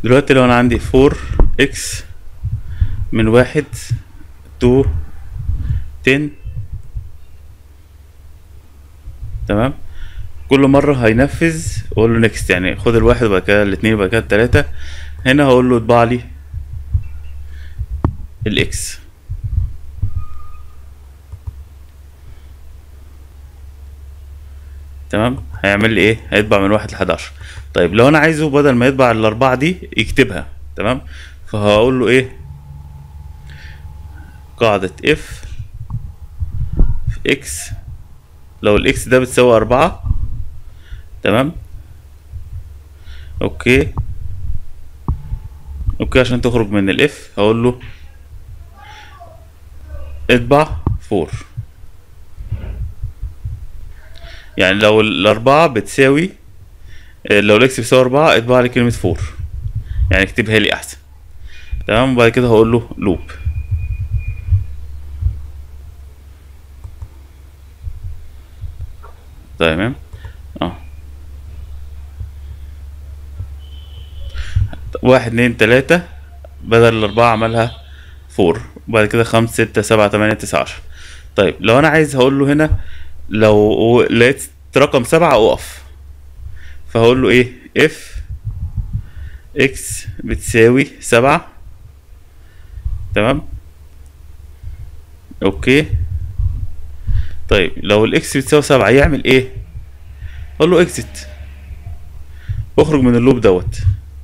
دلوقتي لو انا عندي 4x من 1 to 10، تمام. كل مرة هينفذ اقول له نيكست، يعني خد الواحد وبعد كده الاتنين وبعد كده التلاتة. هنا هقول له اطبع لي الاكس، تمام. هيعمل لي ايه؟ هيطبع من 1 ل 11. طيب لو انا عايزه بدل ما يطبع الاربعة دي يكتبها، تمام. فهقول له ايه؟ قاعدة اف اكس، لو الاكس ده بتساوي 4، تمام. اوكي عشان تخرج من الاف هقول له اطبع 4. يعني لو الاربعة بتساوي، لو الاكس بيساوي 4 اطبع لي كلمة 4، يعني اكتبها لي احسن، تمام. وبعد كده هقول له لوب. تمام. اه 1 2 3 بدل الاربعة عملها 4، وبعد كده 5 6 7 8 9 10. طيب لو انا عايز هقول له هنا لو لقيت رقم 7 اقف، فهقول له ايه؟ اف اكس بتساوي 7، تمام. اوكي. طيب لو الاكس بتساوي 7 يعمل ايه؟ اقول له اكزت، اخرج من اللوب دوت،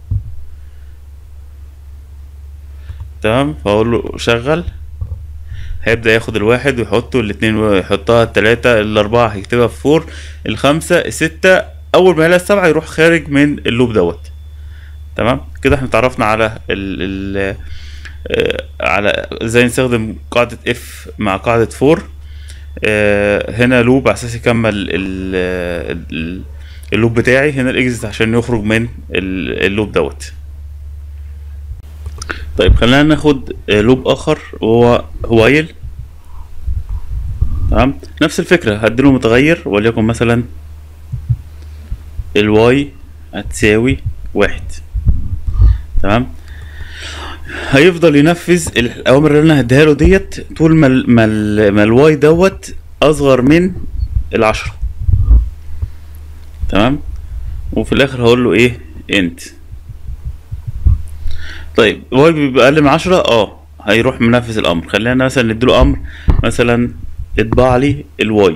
تمام. فاقول له شغل، هيبدأ ياخد الواحد ويحطه، الاتنين ويحطها، التلاتة الاربعة هيكتبها في 4، الخمسة الستة اول ما يلاقي السبعة يروح خارج من اللوب دوت، تمام. كده احنا اتعرفنا على ال على ازاي نستخدم قاعدة اف مع قاعدة 4. هنا لوب على اساس يكمل اللوب بتاعي، هنا الاكزit عشان يخرج من اللوب دوت. طيب خلينا ناخد لوب اخر وهو وايل، تمام. نفس الفكرة، هديله متغير وليكن مثلا الواي هتساوي 1، تمام. هيفضل ينفذ الاوامر اللي انا هديها له ديت طول ما الواي دوت اصغر من 10، تمام. وفي الاخر هقول له ايه؟ انت. طيب واي بيبقى اقل من 10، هيروح منفذ الامر. خلينا مثلا نديله امر مثلا اطبع لي الواي.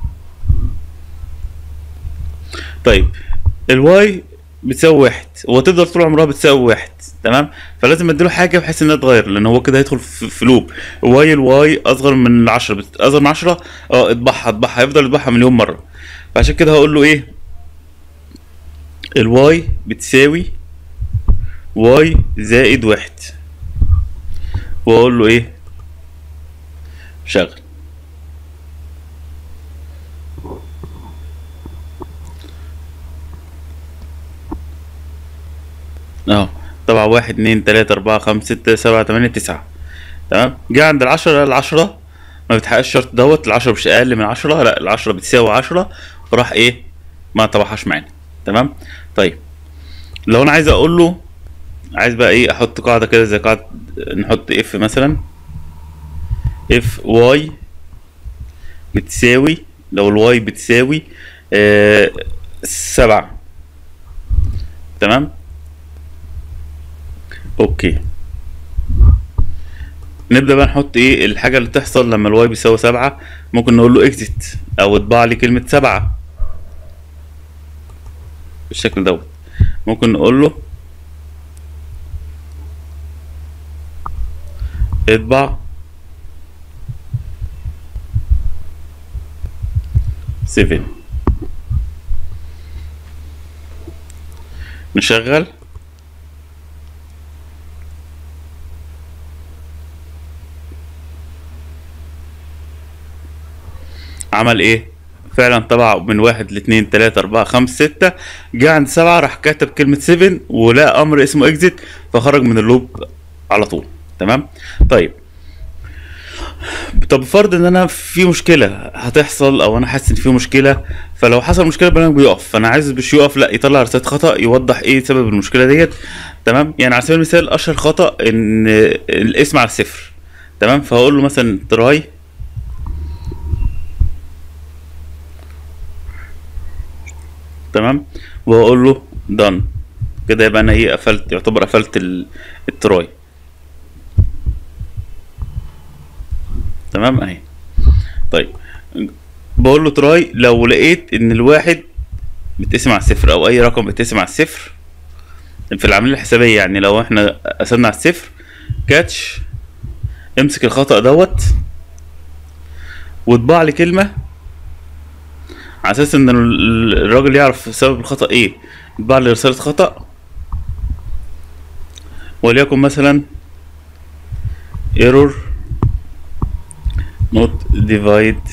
طيب الواي بتساوي 1 وتفضل طول عمرها بتساوي 1، تمام. فلازم اديله حاجه بحيث انها تتغير، لان هو كده هيدخل في لوب. الواي اصغر من 10، اصغر من 10، اطبعها يفضل يطبعها مليون مره. فعشان كده هقول له ايه؟ الواي بتساوي واي زائد 1، واقول له ايه؟ شغل. طبعا 1 2 3 4 5 6 7 8 9، تمام. جه عند العشرة ما بتحققش الشرط دوت، العشرة مش اقل من 10، لا العشرة بتساوي 10، فراح ايه؟ ما طبعهاش معانا، تمام. طيب لو انا عايز اقول له، عايز بقى ايه؟ احط قاعدة كده زي قاعدة، نحط اف مثلا، اف واي بتساوي، لو الواي بتساوي 7، تمام. اوكي نبدأ بقى نحط ايه الحاجة اللي تحصل لما الواي بيساوي 7. ممكن نقول له اكزit او اطبع لي كلمة 7 بالشكل دوت. ممكن نقول له اطبع 7. نشغل، عمل ايه؟ فعلا طبع من 1 ل 2 3 4 5 6، جه عند 7 راح كاتب كلمة 7 ولقى امر اسمه اكزit، فخرج من اللوب على طول، تمام. طيب طب فرض ان انا في مشكلة هتحصل، او انا حاسس ان في مشكلة فلو حصل مشكله البرنامج بيقف، فانا عايز مش يقف، لا يطلع رساله خطا يوضح ايه سبب المشكله ديت. تمام. يعني على سبيل المثال اشهر خطا ان الاسم على الصفر. تمام. فهقول له مثلا تراي، تمام، وهقول له done. كده يبقى انا ايه قفلت، يعتبر قفلت التراي. تمام اهي. طيب بقول له تراي لو لقيت ان الواحد بتقسم على الصفر او اي رقم بتقسم على الصفر في العمليه الحسابيه. يعني لو احنا قسمنا على الصفر، كاتش امسك الخطأ دوت واطبع لي كلمه على اساس ان الراجل يعرف سبب الخطأ ايه. اطبع لي رساله خطأ وليكن مثلا error not divide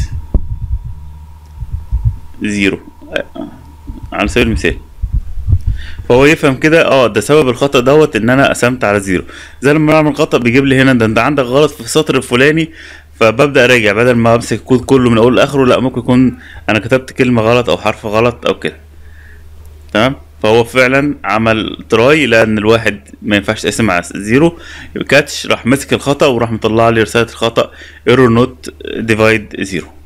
0 على سبيل المثال. فهو يفهم كده ده سبب الخطأ دوت ان انا قسمت على 0. زي لما بعمل خطأ بيجيب لي هنا ده انت عندك غلط في السطر الفلاني، فببدأ اراجع بدل ما امسك الكود كله من اول لاخره، لا ممكن يكون انا كتبت كلمة غلط او حرف غلط او كده. تمام. فهو فعلا عمل تراي لان الواحد ما ينفعش تقسم على 0. كاتش راح مسك الخطأ وراح مطلع لي رسالة الخطأ error not divide 0.